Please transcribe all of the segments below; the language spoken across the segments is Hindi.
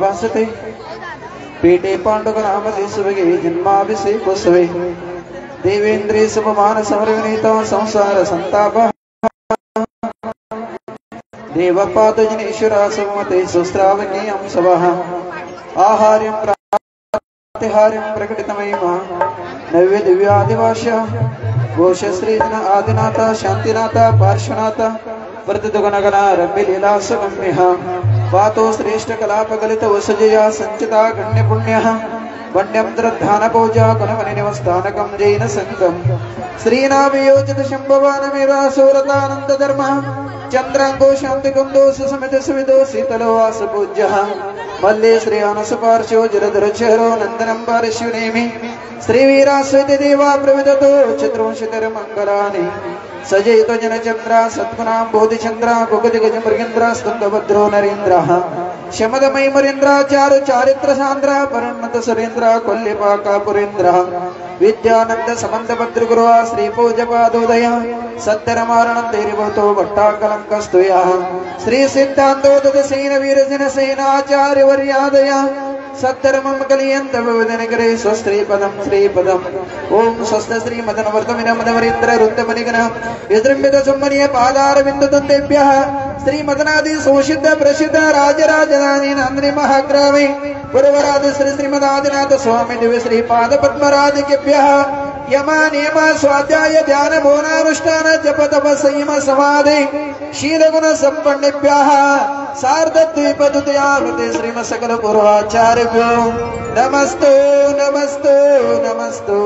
भासते पेटे पांडुक नाम सुभगे जन्माभिषेक सुवे देवेंद्रे सुपमान समरविनीता संसार संताप देवपादजनेश्वरा सुमते सुस्रावज्ञेयं सवः आहार्यं प्रातिहार्यं प्रकटितमहिमा नव्य दिव्यादिवास्य घोषश्रीजन आदिनाथ शांतिनाथ पार्श्वनाथ वर्तुगणगणा रम्यलीला सुगम्यः पातो श्रेष्ठ कलापगलित वसजया संचिता गण्य पुण्यः वन्यं द्रद्धान पूजा गुणमनिनिवस्थानकं जैन संगम श्रीनाभियोजित शंभवानमेरा सोरतानंद धर्म चंद्रांगो शांति कुंदो सुसमित सुविदो शीतलो वास पूज्यः मल्ले श्री अनस पार्श्वो जलधर चेहरो नंदनं पार्श्वनेमि श्रीवीरास्वति देवा प्रविदतो चतुर्विंशतिर मंगलानि सजयितो जनचंद्रा सद्गुणां बोधिचंद्रा कुकुज गज मृगेन्द्रा स्तुंगभद्रो नरेन्द्रः शमदमयी मरेन्द्रा चारु चारित्र सांद्रा परन्नत सुरेन्द्रा कोल्लिपाका पुरेन्द्रः विद्यानंद समंत भद्रगुरुः श्री पूज्यपादोदय सत्यरमारणं धैर्यभूतो भट्टाकलंकस्तुयः श्री सिद्धांतो ददसेन वीरजन सेनाचार्य वर्यादय सद्धर्मं कलियन्त विवदनगरे स्वस्त्रीपदं श्रीपदम् ओम स्वस्त श्री मदन वर्तमिन मदवरेन्द्र रुद्रमणिगण विजृंभित सुमनीय पादारविन्ददन्तेभ्यः श्री मदनादि सुशिद्ध प्रसिद्ध राजराजधानी नंदिनी महाग्रामे पुरवराज श्री श्रीमदादिनाथ स्वामी दिव्य श्री पाद पद्मराधिकेभ्यः यम नियम स्वाध्याय ध्यान मौनानुष्ठान जप तप संयम समाधि शील गुण संपन्नेभ्यः सार्धद्वीपदुतयावृते श्रीम सकल पूर्वाचार्यभ्यो नमस्तु नमस्तु नमस्तु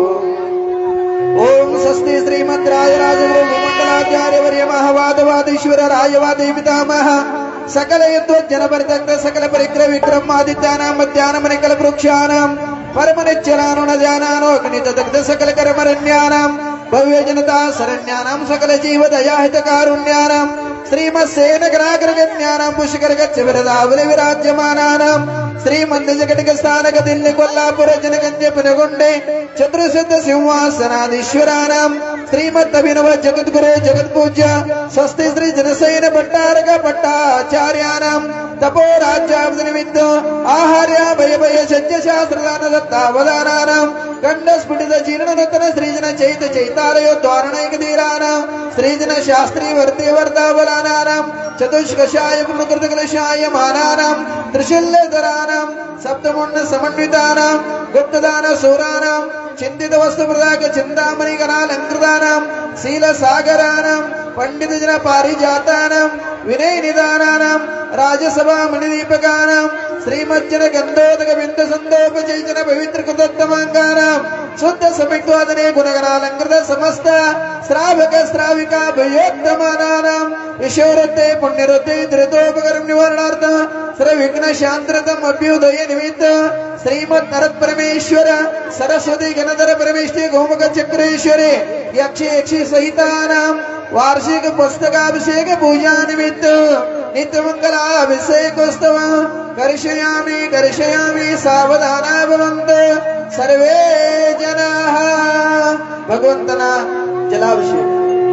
ओम स्वस्ति श्रीमद् राजराजगुरु भूमंडलाचार्य वर्य महावादवादीश्वर राजवादी पितामह सकल यद्वज्जन परित्यक्त सकल परिग्रह विक्रम आदित्यानां मध्यानां निकल वृक्षाणां परमनिच्चलानो न ध्यानानो अग्निदग्ध सकल कर्मरण्यानां भव्य जनता शरण्यानां सकल जीव दया हित कारुण्यानां श्रीमत्सेन ग्राग्रगण्यानां पुष्कर गच्छ विरदावली विराज्यमानानां श्रीमंद जगटिक स्थानक दिल्ली कोल्हापुर जनगंज पुनगुंडे चतुर्शुद्ध सिंहासनाधीश्वराणां श्रीमद् अभिनव जगद्गुरु जगत्पूज्य स्वस्ति श्री जनसेन भट्टारक भट्टाचार्याणां तपो राज्याब्द निमित्त आहार्य भय भय सज्ज शास्त्रदान दत्तावदानानां खंडस्फुटित जीर्ण रत्न श्रीजन चैत चैतालयो द्वारणैक धीराणां श्रीजन शास्त्री वर्ते वर्ताबलानां चतुष्कषाय गुणकृतकलशाय मानानां त्रिशल्यधराणां सप्तमुण्ड समन्वितानां गुप्तदान सूराणां चिंतित वस्तु प्रदाक चिंतामणि गणालंकृतानां शील सागराणां पंडित जन पारिजातानां विनय निदानानां राजसभा मणिदीपकानां श्रीमज्जन गंधोदक बिंद संदोपचैतन पवित्र कृतोत्तमांगानां शुद्ध समिक्वादने गुणगणालंकृत समस्त श्रावक श्राविका भयोत्तमानानां ईश्वरते पुण्यरते धृतोपकर्म निवारणार्थ सर्व विघ्न शांतरतम अभ्युदय निमित्त श्रीमद् नरद परमेश्वर सरस्वती गणधर परमेश्वरी गोमुख चक्रेश्वरी यक्षी यक्षी सहितानां वार्षिक पुस्तकाभिषेक पूजा निमित्त नित्य मंगलाभिषेकोत्सव कर्षयामि कर्षयामि सावधाना भवन्तु सर्वे जनाः भगवंतना जलाभिषेक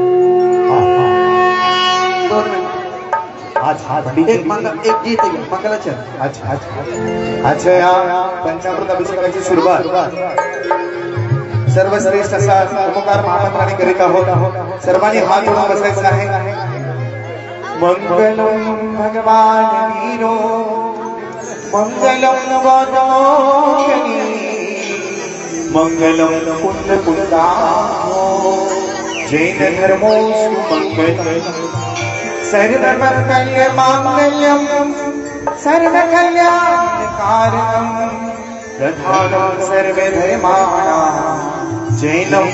एक गीत मंगलाचरण अच्छा या पंचामृत अभिषेकाची सुरुवात सर्वश्रेष्ठ असा ओंकार महामंत्राने करीत आहोत सर्वांनी हात जोडून बसायचा आहे मंगलम भगवान वीरो मंगलम वदोगनी मंगलम कुंड कुंडाहो जैन धर्मो सुमंगलम सर्वमंगल मांगल्यम सर्वकल्याणकारणम प्रधानम सर्वधर्माणां जैनम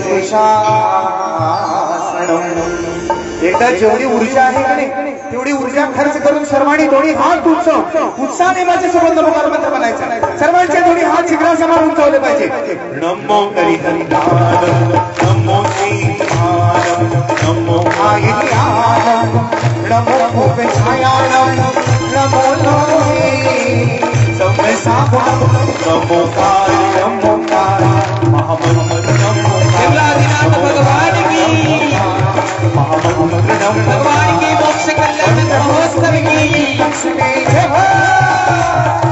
जैनशासनम एकदा जेवढी ऊर्जा आहे की नाही तेवढी ऊर्जा खर्च करून सर्वांनी दोन्ही हात उत्साहाने माझ्या सोबत नमोकार मंत्र म्हणायचा सर्वांचे दोन्ही हात शिखरासमान उंचावले पाहिजे नमो हरिहरिनाम नमो श्रीराम नमो आय्याम नमो भूपेशायाम नमो लोहे सम्यसागुणम नमो काल नमो काल महामंत्र नमो देवलादिनाथ भगवान की महामंत्र नमो भगवान की मोक्ष कल्याण महोत्सव की लक्ष्मी जय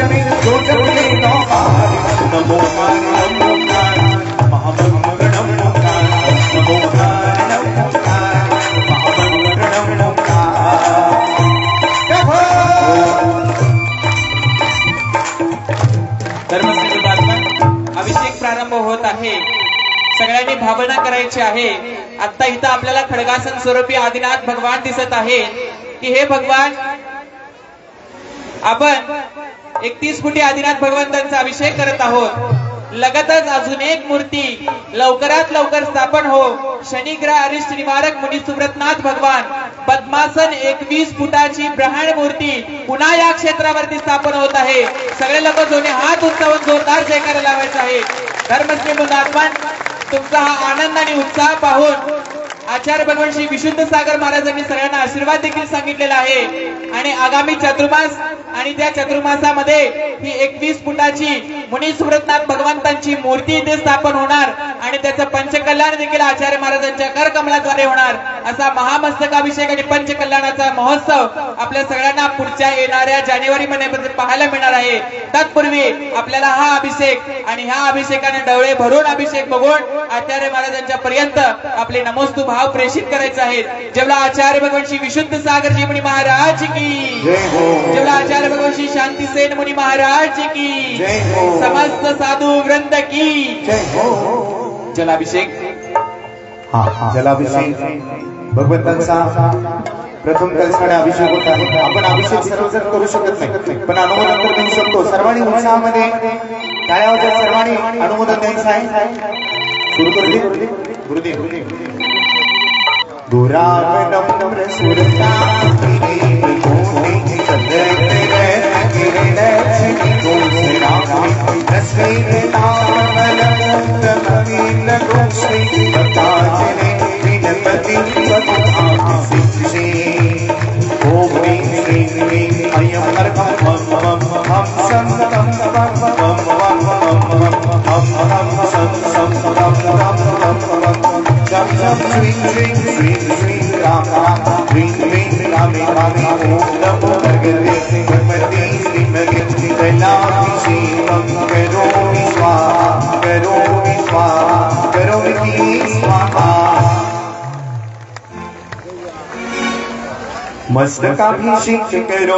नमो नमोकार महामंगल नमोकार नमोकार नमोकार महामंगल नमोकार। धर्मश्री बातम्या अभिषेक प्रारंभ होत आहे। सगळ्यांनी भावना करायची आहे। आता इथं आपल्याला खडगासन स्वरूपी आदिनाथ भगवान दिसत आहे की हे भगवान आपण 31 फुटी आदिनाथ भगवंतांचा अभिषेक करत आहोत। लगतच अजून एक मूर्ती लवकरात लवकर स्थापन हो। शनिग्रह अरिष्ट निवारक मुनी सुव्रतनाथ भगवान पद्मासन 21 फुटाची ब्रह्मांड मूर्ती पुन्हा या क्षेत्रावरती स्थापन होत आहे। सगळे लोक दोन्ही हात उंचावून जोरदार जयकारा लावायचा आहे। धर्मश्री मुंदात्मान तुमचा हा आनंद आणि उत्साह पाहून आचार्य भगवान श्री विशुद्ध सागर महाराजांनी सगळ्यांना आशीर्वाद देखील सांगितलेला आहे। आणि आगामी चातुर्मास आणि त्या चातुर्मासामध्ये ही 21 फुटाची मुनी सुव्रतनाथ भगवंतांची मूर्ती इथे स्थापन होणार आणि त्याचं पंचकल्याण देखील आचार्य महाराजांच्या करकमलाद्वारे होणार। असा महामस्तकाभिषेक आणि पंचकल्याणाचा महोत्सव आपल्या सगळ्यांना पुढच्या येणाऱ्या जानेवारी महिन्यामध्ये पाहायला मिळणार आहे। तत्पूर्वी आपल्याला हा अभिषेक आणि ह्या अभिषेकाने डोळे भरून अभिषेक बघून आचार्य महाराजांच्या पर्यंत आपले नमोस्तु भाव प्रेषित करायचे आहेत। जेवढा आचार्य भगवान श्री विशुद्ध सागरजी मुनी महाराज की, जेवढा आचार्य भगवान श्री शांतिसेन मुनी महाराज की, समस्त साधू वृंद की जलाभिषेक। जलाभिषेक भगवंतांचा प्रथम कलशाने अभिषेक होत आहे। आपण अभिषेक सर्वजण करू शकत नाही पण अनुमोदन तर देऊ शकतो। सर्वांनी उत्साहामध्ये टाळ्या वाजवत सर्वांनी अनुमोदन द्यायचं आहे। सुरू करू दे गुरुदेव। दुरावनम सुरता मस्तकाभिषेक करो,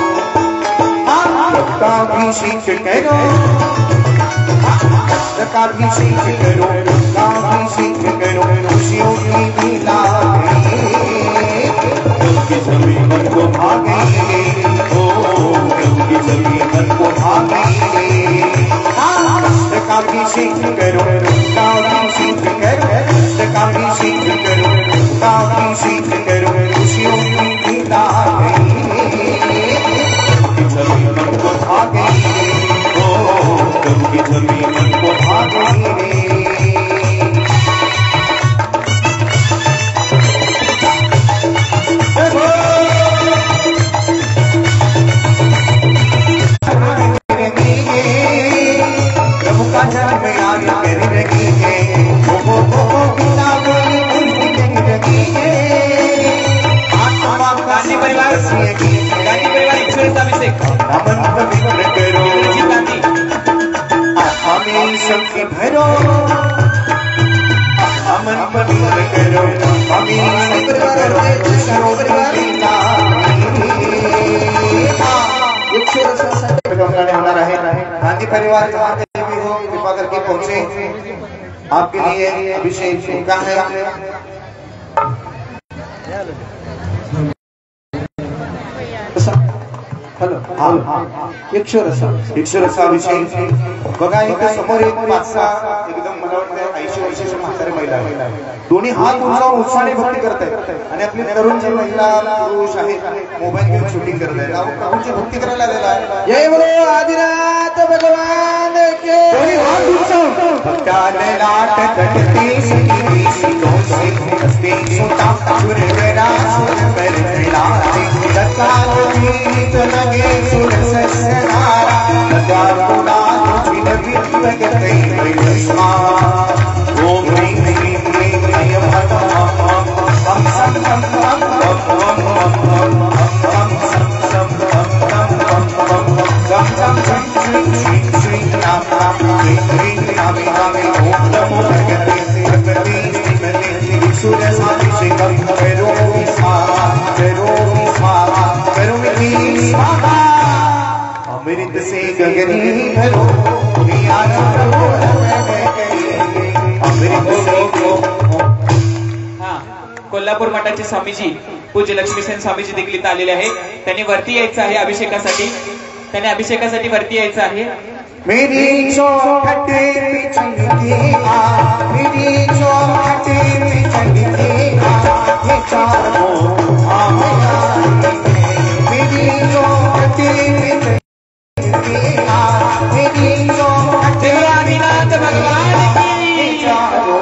मस्तकाभिषेक करो, मस्तकाभिषेक करो, मस्तकाभिषेक करो, खुशियों की लीला क्योंकि सभी मन को भागे, ओ क्योंकि सभी मन को भागे। मस्तकाभिषेक करो, मस्तकाभिषेक करो, मस्तकाभिषेक करो, मस्तकाभिषेक करो, खुशियों की लीला सभी मन को भागे, ओ क्योंकि सभी मन को भागे। शक्ति भरो अमन पवित्र करो, होना रहे। गांधी परिवार जहाँ कहीं भी हो कृपा करके पहुंचे, आपके लिए अभिषेक का है। अभिषेक बघा इथे समोर एक 5-6 एकदम मला वाटतं 80 वर्षाच्या म्हाताऱ्या महिला आहेत। दोन्ही हात उंचावून उत्साहाने भक्ती करतायत आणि आपले तरुण जे महिला पुरुष आहेत मोबाईल घेऊन शूटिंग करत आहेत। आपण प्रभूची भक्ती करायला आलेला आहे। जय बोलो आदिनाथ भगवान के। दोन्ही हात उंचावून भक्ताने लाट कटती सखी सीतों से हस्ते सुता सुरवरा सुर पर लाते तत्काल गीत लगे सुर ससनारा नजार पुना तुझी नबी लगते महिमा। ओम ह्रीं ह्रीं ह्रीं अयं हम सम हम हम हम हम हम हम हम हम हम हम हम हम प्रीत से गगनी भरो हा कोल्हापूर मठाचे स्वामीजी पूज्य लक्ष्मीसेन स्वामीजी देखील इथं आलेले आहे. त्यांनी वरती यायचं आहे अभिषेकासाठी वरती यायचं आहे. मेरी चौखटे पे चंगी आ मेरी चौखटे पे चंगी आ ये चारों मेरी चौखटे पे चंगी आ मेरी चौखटे आदिनाथ भगवान की चारों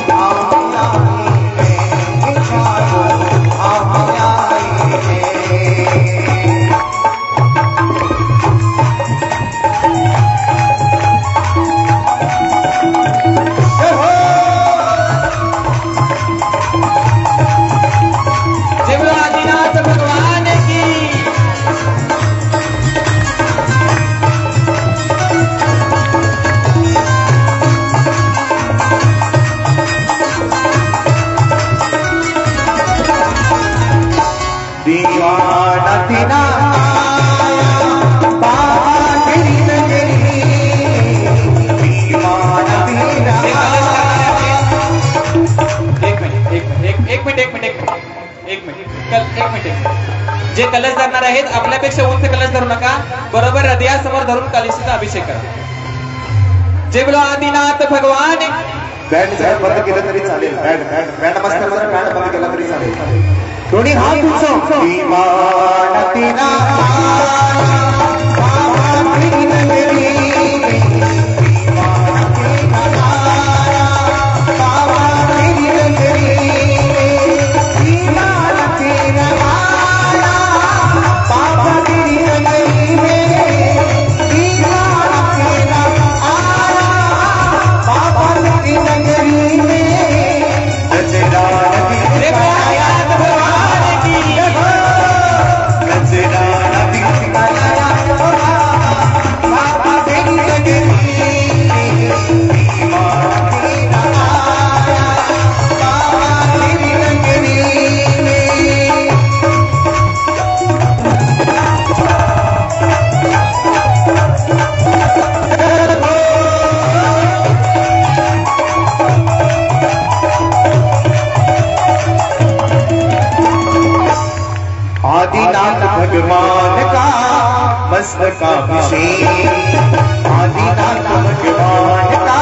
दीवाना तेरा बाबा तेरी नगरी दीवाना तेरा एक मिनिट जे कलश धरणार आहेत आपल्यापेक्षा उंच कलश धरू नका. बरोबर हृदयासमोर धरून कलशाचा अभिषेक करा. जय बोलो आदिनाथ भगवान. बँड बंद केलं तरी चालेल. बँड मस्त बँड बंद केला तरी चालेल. दोन्ही हात उंच. दीवाना तेरा बाबा तेरी नगरी दीवाना तेरा बाबा तेरी नगरी दीवाना तेरा बाबा तेरी नगरी में दीवाना तेरा बाबा तेरी नगरी में नजरा आदिनाथ भगवान का मस्तकाभिषेक आदिनाथ भगवान का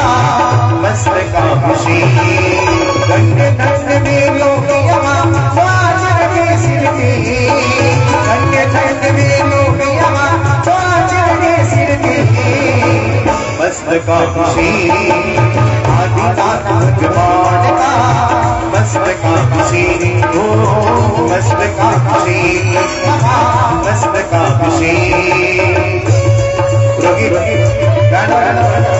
मस्तकाभिषेक दंड दंड में लोग यहाँ स्वाज रखे सिर के दंड दंड में लोग यहाँ स्वाज रखे सिर के मस्तकाभिषेक आदिनाथ भगवान का मस्तकाभिषेक हो मस्तकाभिषेक मस्तकाभिषेक रोगी गाना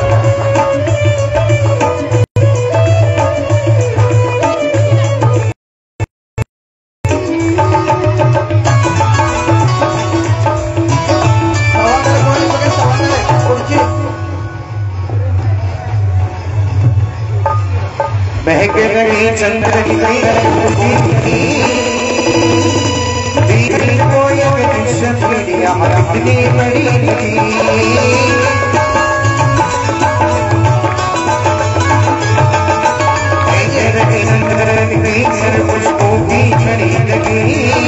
महक रही चंद्र की कितनी बड़ी पुष्पों की छड़ी लगी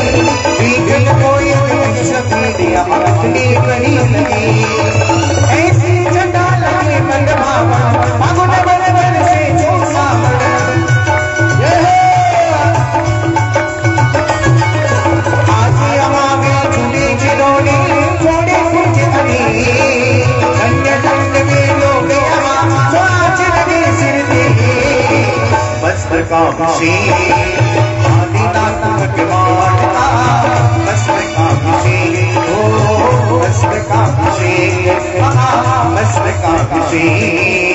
कितनी बड़ी लगी ऐसी चंदा लगे मन भावा फागुन बन बन से चूसा आदिनाथ भगवान का मस्तकाभिषेक हो मस्तकाभिषेक मस्तकाभिषेक